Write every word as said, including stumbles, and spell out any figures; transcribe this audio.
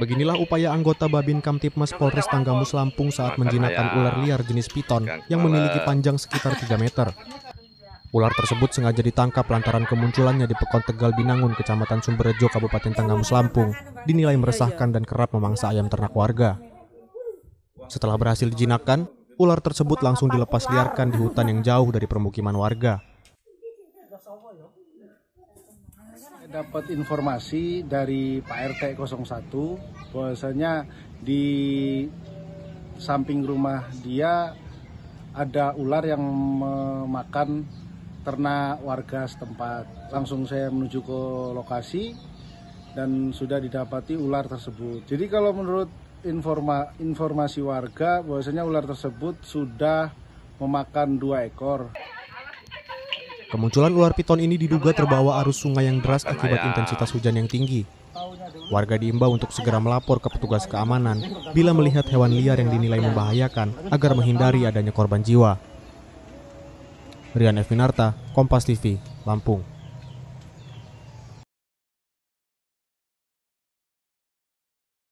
Beginilah upaya anggota Babin Kamtibmas Polres Tanggamus Lampung saat menjinakkan ular liar jenis piton yang memiliki panjang sekitar tiga meter. Ular tersebut sengaja ditangkap lantaran kemunculannya di Pekon Tegal Binangun, Kecamatan Sumberjo, Kabupaten Tanggamus Lampung, dinilai meresahkan dan kerap memangsa ayam ternak warga. Setelah berhasil dijinakkan, ular tersebut langsung dilepas liarkan di hutan yang jauh dari permukiman warga. Dapat informasi dari Pak R T nol satu bahwasanya di samping rumah dia ada ular yang memakan ternak warga setempat. Langsung saya menuju ke lokasi dan sudah didapati ular tersebut. Jadi kalau menurut informa, informasi warga bahwasanya ular tersebut sudah memakan dua ekor. Kemunculan ular piton ini diduga terbawa arus sungai yang deras akibat intensitas hujan yang tinggi. Warga diimbau untuk segera melapor ke petugas keamanan bila melihat hewan liar yang dinilai membahayakan agar menghindari adanya korban jiwa. Rian Evinarta, Kompas T V, Lampung.